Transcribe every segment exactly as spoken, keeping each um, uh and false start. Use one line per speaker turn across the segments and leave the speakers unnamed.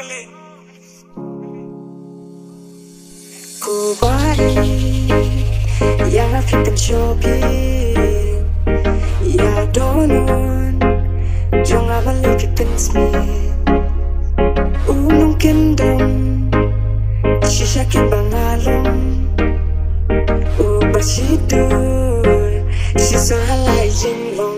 Ku bari yang afitan shopping ya donon jong abalik pinsmi Nongkyndong shishakin bangalong u Bashisur sisor halai jinglong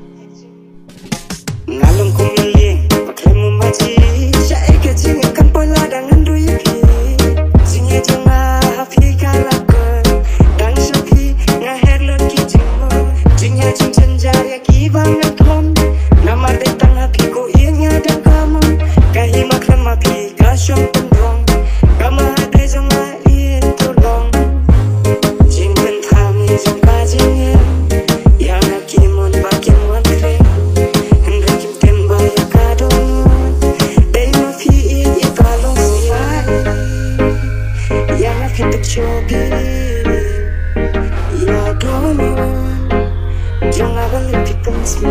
ngalong kong laling pakai mu maji syai ke jingin kan pola dengan duiki jingin janga hafi kalakon dan shopi ngaher lot ki jingmo jingya jing cenjar ya ki banget hon namar detang hapi ko inya dan kamu kahi makram hapi kasyong pendrong kama hade jonga iin tolong jing pentami jong kajingin yang hakimon bakin wan kring hendrakim temba ya kadongon day mafi iin ibalong siai yang hakitek shobi ya donon jong abalik pipansmi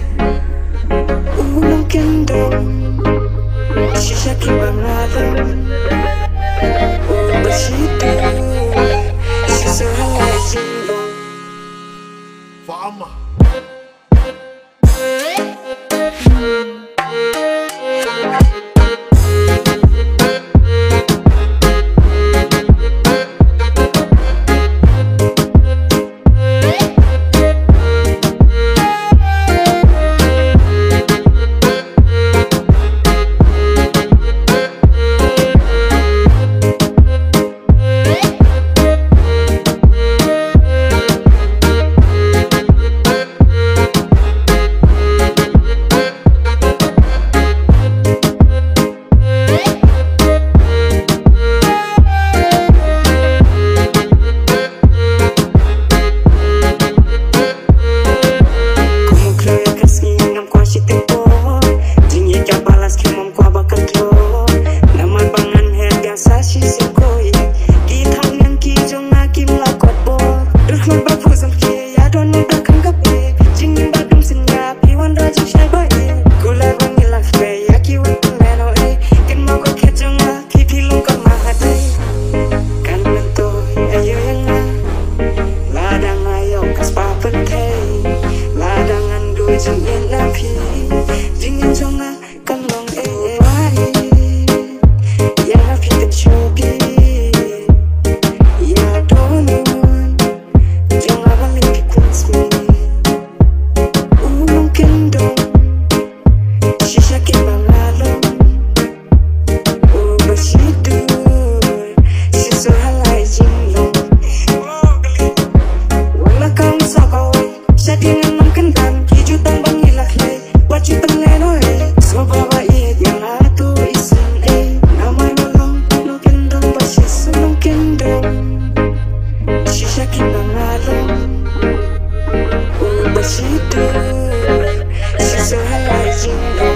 Nongkyndong shishakin bangalong u Bashisur sisor halai jinglong
Fama.
Bashisur sisor halai jinglong